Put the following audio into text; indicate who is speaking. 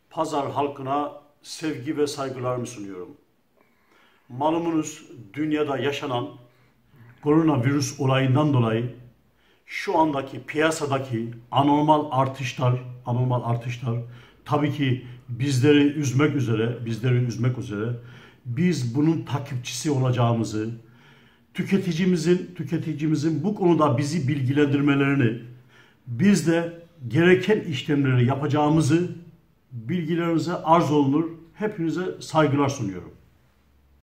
Speaker 1: Pazar halkına sevgi ve saygılarımı sunuyorum. Malumunuz dünyada yaşanan koronavirüs olayından dolayı şu andaki piyasadaki anormal artışlar tabii ki bizleri üzmek üzere biz bunun takipçisi olacağımızı, tüketicimizin bu konuda bizi bilgilendirmelerini, biz de gereken işlemleri yapacağımızı bilgilerinize arz olunur. Hepinize saygılar sunuyorum.